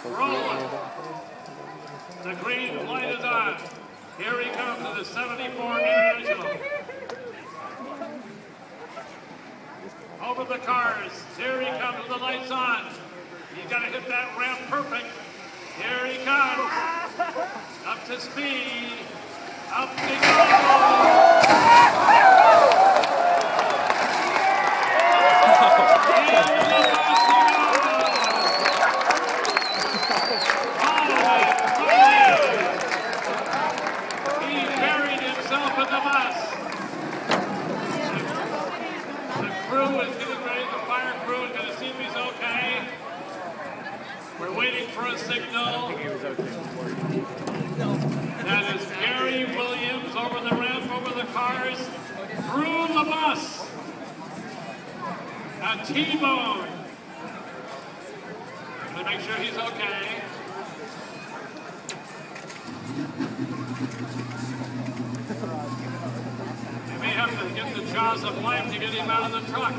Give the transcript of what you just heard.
rolling. The green light is on. Here he comes to the 74 International. Over the cars. Here he comes with the lights on. He's got to hit that ramp perfect. Here he comes. Up to speed. Up to go. We're waiting for a signal. That is Gary Williams over the ramp, over the cars, through the bus. A T-bone. To make sure he's okay. They may have to get the jaws of life to get him out of the truck.